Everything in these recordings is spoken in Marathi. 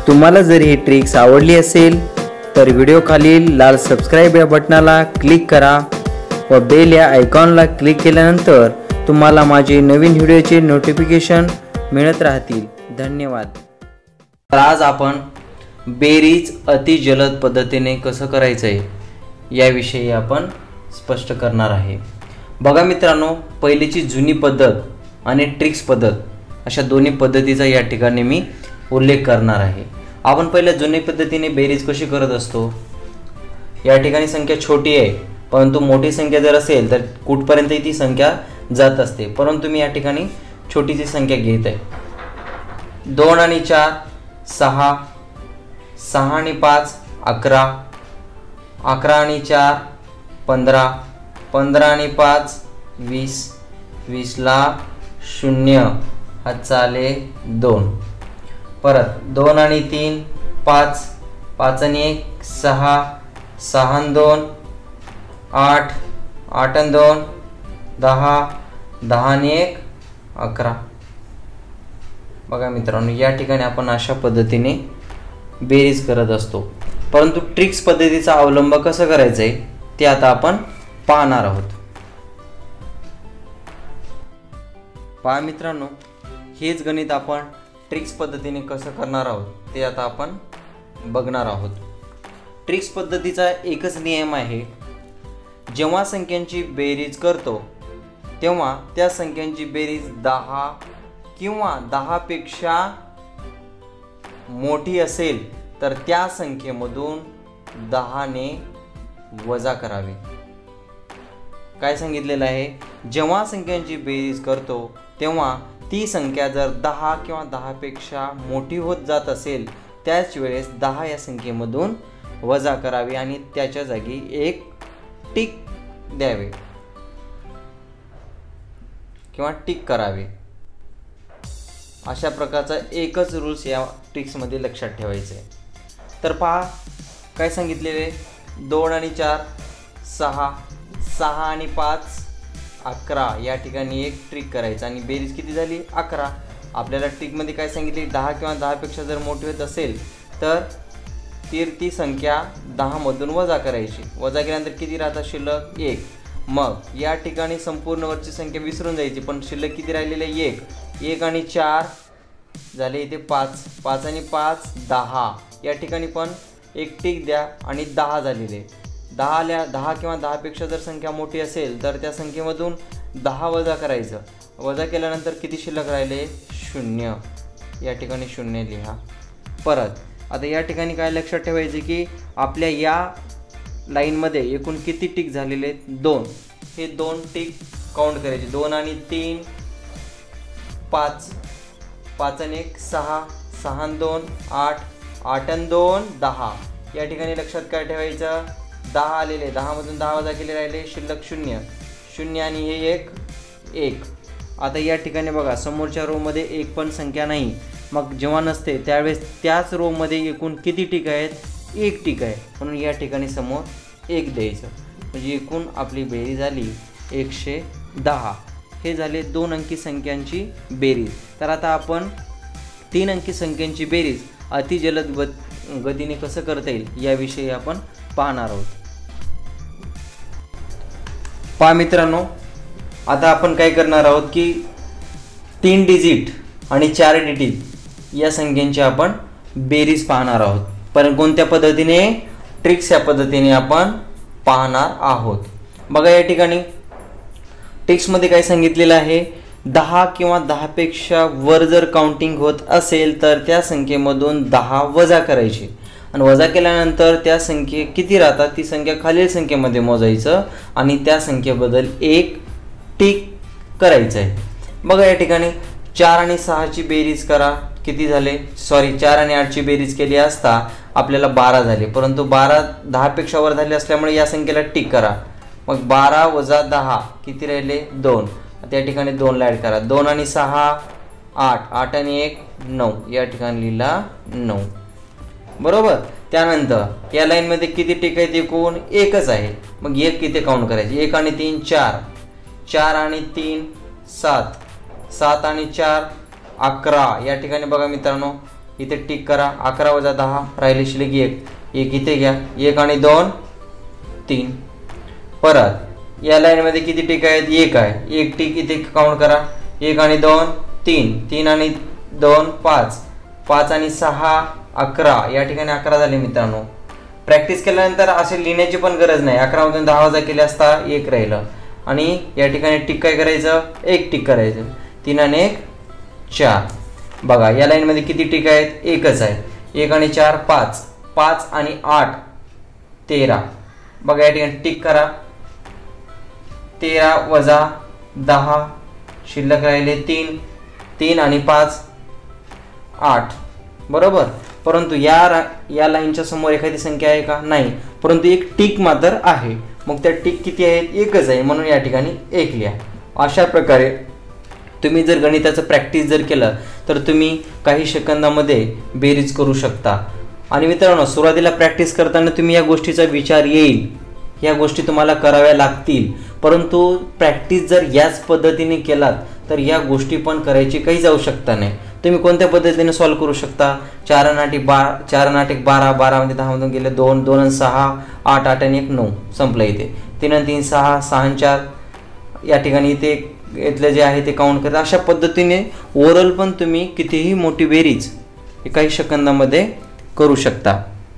तुम्हाला जर ही ट्रिक्स आवडली असेल तर व्हिडिओ खालील लाल सबस्क्राईब या बटनाला क्लिक करा व बेल या आयकॉनला क्लिक केल्यानंतर तुम्हाला माझे नवीन व्हिडिओचे नोटिफिकेशन मिळत राहतील। धन्यवाद। तर आज आपण बेरीज अति जलद पद्धतीने कसं करायचं आहे याविषयी आपण स्पष्ट करणार आहे। बघा मित्रांनो, पहिलीची जुनी पद्धत आणि ट्रिक्स पद्धत अशा दोन्ही पद्धतीचा या ठिकाणी मी उल्लेख करणार आहे। आपण पहिल्या जुनी पद्धतीने बेरीज कशी करत असतो, या ठिकाणी संख्या छोटी आहे परंतु मोठी संख्या जर असेल तर कुठपर्यंत ती संख्या जात असते, परंतु मी या ठिकाणी छोटीची संख्या घेत आहे। 2 आणि 4 6, 6 आणि 5 11, 11 आणि 4 15, 15 आणि 5 20, 20 ला 0 हातचा आले 2, परत 2 आणि 3 5, 5 आणि 1 6, 6 आणि 2 8, 8 आणि 2 10, 10 आणि 1 11। बघा मित्रांनो, या ठिकाणी आपण अशा पद्धतीने बेरीज करत असतो, परंतु ट्रिक्स पद्धतीचा अवलंब कसा करायचा आहे ते आता आपण पाहणार आहोत। पहा मित्रांनो, हेच गणित आपण ट्रिक्स पद्धतीने कसं करणार आहोत ते आता आपण बघणार आहोत। ट्रिक्स पद्धतीचा एकच नियम आहे, जेव्हा संख्यांची बेरीज करतो तेव्हा त्या संख्यांची बेरीज 10 किंवा 10 पेक्षा मोठी असेल तर त्या संख्येमधून 10 ने वजा करावे। काय सांगितलेलं आहे, जेव्हा संख्यांची बेरीज करतो तेव्हा ती संख्या जर 10 किंवा 10 पेक्षा मोठी होत जात असेल त्याच वेळेस 10 या संख्येमधून वजा करावे आणि त्याच्या जागी एक टिक द्यावे किंवा टिक करावे। अशा प्रकारचा एकच रूल्स या ट्रिक्स मध्ये लक्षात ठेवायचे। तर पहा काय सांगितलेले, 2 आणि 4 6, 6 आणि 5 11, या ठिकाणी एक ट्रिक करायचं आणि बेरीज किती झाली 11। आपल्याला ट्रिक मध्ये काय सांगितले, 10 किंवा 10 पेक्षा जर मोठी होत असेल तर ती संख्या 10 मधून वजा करायची। वजा केल्यानंतर किती राहतात शिल्लक 1। मग या ठिकाणी संपूर्ण वरची संख्या विसरून जायची, पण शिल्लक किती राहिलेले 1। 1 आणि 4 झाले इथे 5, 5 आणि 5 10, या ठिकाणी पण एक टिक द्या आणि 10 झालेले। 10 किंवा 10 पेक्षा जर संख्या मोठी असेल तर त्या संख्येमधून 10 वजा करायचं। वजा केल्यानंतर किती शिल्लक राहिले 0, या ठिकाणी 0 लिहा। परत आता या ठिकाणी काय लक्षात ठेवायचे की आपल्या या लाईनमध्ये एकूण किती टिक झालेले 2, हे 2 टिक काउंट करायचे। 2 आणि 3 5, 5 आणि 1 6, 6 आणि 2 8, 8 आणि 2 10, या ठिकाणी लक्षात काय ठेवायचं 10 आलेले, 10 मधून 10 वजा केले राहिले शिल्लक 0, 0 आणि हे 1। आता या ठिकाणी बघा समोरच्या रो मध्ये एक पण संख्या नाही, मग जेव्हा नसते त्यावेळेस त्याच रो मध्ये एकूण किती टिक आहेत, एक टिक आहे, म्हणून या ठिकाणी समोर 1 द्यायचं, म्हणजे एकूण आपली बेरीज झाली 110। हे झाले 2 अंकी संख्यांची बेरीज। तर आता आपण 3 अंकी संख्यांची बेरीज अति जलद गतीने कसं करता येईल याविषयी आपण पाहणार आहोत। पहा मित्रांनो, आता आपण काय करणार आहोत की 3 डिजिट आणि 4 डिजिट या संख्यांची आपण बेरीज पाहणार आहोत, पण कोणत्या पद्धतीने, ट्रिक्स या पद्धतीने आपण पाहणार आहोत। बघा या ठिकाणी ट्रिक्स मध्ये काय सांगितलेलं आहे, 10 किंवा 10 पेक्षा वर जर काउंटिंग होत असेल तर त्या संख्येमधून 10 वजा करायची आणि वजा केल्यानंतर त्या संख्ये किती राहतात ती संख्या खालील संख्येमध्ये मोजायचं आणि त्या संख्येबद्दल एक टिक करायचं आहे। बघा या ठिकाणी 4 आणि 6 ची बेरीज करा, किती झाले, 4 आणि 8 ची बेरीज केली असता आपल्याला 12 झाले, परंतु 12 10 पेक्षा वर झाले असल्यामुळे या संख्येला टिक करा। मग 12 वजा 10 किती राहिले 2, त्या ठिकाणी 2 ला ऍड करा। 2 आणि 6 8, 8 आणि 1 9, या ठिकाणी लिहिला 9 बरोबर। त्यानंतर या लाईन मध्ये किती टिक आहेत, एकूण एकच आहे, मग एक किती काउंट करायचे, 1 आणि 3 4, 4 आणि 3 7, 7 आणि 4 11, या ठिकाणी बघा मित्रांनो इथे टिक करा. 11 वजा 10 राहिले शिल्लक 1. 1 इथे घ्या. 1 आणि 2 3. परत या लाईनमध्ये किती टिक आहेत? 1 आहे. 1 टिक इथे काउंट करा. 1 आणि 2 3. 3 आणि 2 5. 5 आणि 6 11. या ठिकाणी 11 झाले मित्रांनो. प्रॅक्टिस केल्यानंतर असे लिहिण्याची पण गरज नाही. 11 मधून 10 वजा केले असता 1 राहिलं आणि या ठिकाणी टिक काय करायचं? 1 टिक करायचं. 3 आणि 1 4. बघा या लाईनमध्ये किती टिक आहेत? 1च आहे. 1 आणि 4 5. 5 आणि 8 13. बघा या ठिकाणी टिक करा. 13 वजा 10 शिल्लक राहिले 3. 3 आणि 5 8. बरोबर. परंतु या लाईनच्या समोर एखादी संख्या आहे का? नाही. परंतु एक टिक मात्र आहे. मग त्या टिक किती आहेत? 1च आहे. म्हणून या ठिकाणी 1 लिहा. अशा प्रकारे तुम्ही जर गणिताचं प्रॅक्टिस जर केलं तर तुम्ही काही सेकंदामध्ये बेरीज करू शकता. आणि मित्रांनो, सुरुवातीला प्रॅक्टिस करताना तुम्ही या गोष्टीचा विचार येईल, या गोष्टी तुम्हाला कराव्या लागतील. परंतु प्रॅक्टिस जर याच पद्धतीने केलात तर या गोष्टी पण करायची काहीच आवश्यकता नाही. तुम्ही कोणत्या पद्धतीने सॉल्व्ह करू शकता? 4 आणि 8 12. 12 मध्ये 10 मधून गेले 2. 2 आणि 6 8. 8 आणि 1 9. संपलं इथे. 3 आणि 3 6. 6 आणि 4. या ठिकाणी इथे इथलं जे आहे ते काउंट करता. अशा पद्धतीने ओरल पण तुम्ही कितीही मोठी बेरीज काही सेकंदामध्ये करू शकता.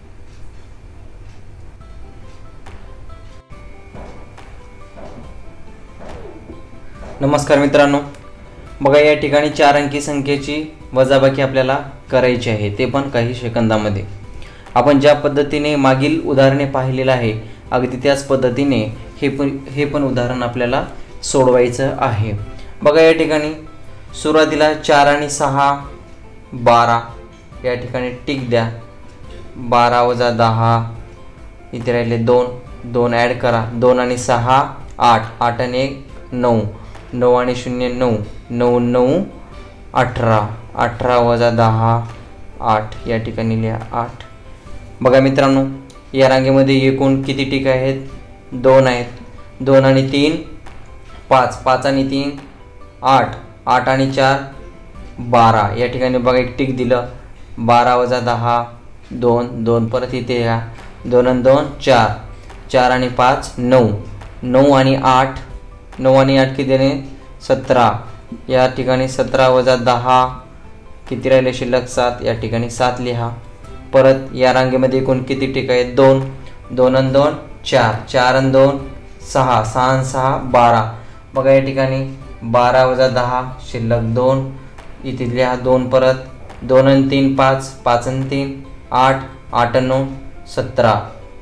नमस्कार मित्रांनो, बघा या ठिकाणी 4 अंकी संख्येची वजाबाकी आपल्याला करायची आहे, ते पण काही सेकंदामध्ये. आपण ज्या पद्धतीने मागील उदाहरणे पाहिलेलं आहे अगदी त्याच पद्धतीने हे पण उदाहरण आपल्याला सोडवायचं आहे. बघा या ठिकाणी सुरुवातीला 4 आणि 6 12. या ठिकाणी टिक द्या. 12 वजा 10 इथे राहिले 2. 2 ॲड करा. 2 आणि 6 8. 8 आणि 1 9. 9 आणि 0 9. 9 9 18. 18 वजा 10 8. या ठिकाणी लिहा 8. बघा मित्रांनो, या रांगेमध्ये एकूण किती टिक आहेत? 2 आहेत. 2 आणि 3 5. 5 आणि 3 8. 8 आणि 4 12. या ठिकाणी बघा एक टिक दिलं. 12 वजा 10 2. 2 परत इथे या. 2 आणि 2 4. 4 आणि 5 9. 9 आणि 8. 9 आणि 8 किती दिले? 17. या ठिकाणी 17 वजा 10 किती राहिले शिल्लक? 7. या ठिकाणी 7 लिहा. परत या रांगेमध्ये एकूण किती टिक आहेत? 2. 2 आणि 2 4. 4 आणि 2 6. 6 आणि 6 12. बघा या ठिकाणी 12 वजा 10 शिल्लक 2. इथे लिहा 2 परत. 2 आणि 3 5. 5 आणि 3 8. 8 आणि 9 17.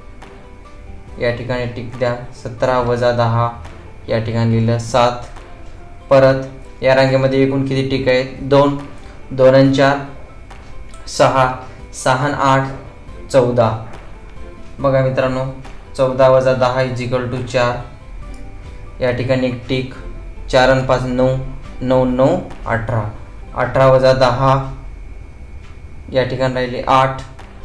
या ठिकाणी टिक द्या. 17 वजा 10 या ठिकाणी लिहिलं 7. परत या रांगेमध्ये एकूण किती टिक आहेत? 2. 2 आणि 4 6. 6 आणि 8 14. बघा मित्रांनो, 14 वजा 10 इजिकल टू 4. या ठिकाणी एक टिक. 4 आणि 5 9. 9 9 18. 18 वजा 10 या ठिकाणी राहिले 8.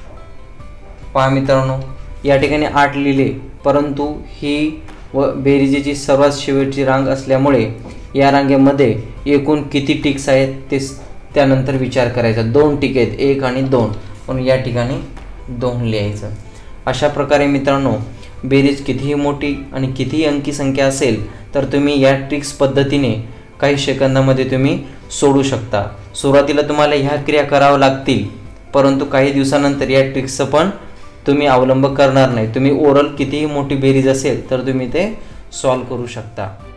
पहा मित्रांनो, या ठिकाणी 8 लिहिले, परंतु ही बेरीजेची सर्वात शेवटची रांग असल्यामुळे या रांगेमध्ये एकूण किती टिक्स आहेत ते त्यानंतर विचार करायचा. 2 टिक आहेत, 1 आणि 2, म्हणून या ठिकाणी 2 लिहायचं. अशा प्रकारे मित्रांनो, बेरीज कितीही मोठी आणि कितीही अंकी संख्या असेल तर तुम्ही या ट्रिक्स पद्धतीने काही सेकंदामध्ये तुम्ही सोडू शकता. सुरुवातीला तुम्हाला ह्या क्रिया कराव्या लागतील, परंतु काही दिवसानंतर या ट्रिक्सचं पण तुम्ही अवलंब करणार नाही. तुम्ही ओरल कितीही मोठी बेरीज असेल तर तुम्ही ते सॉल्व करू शकता.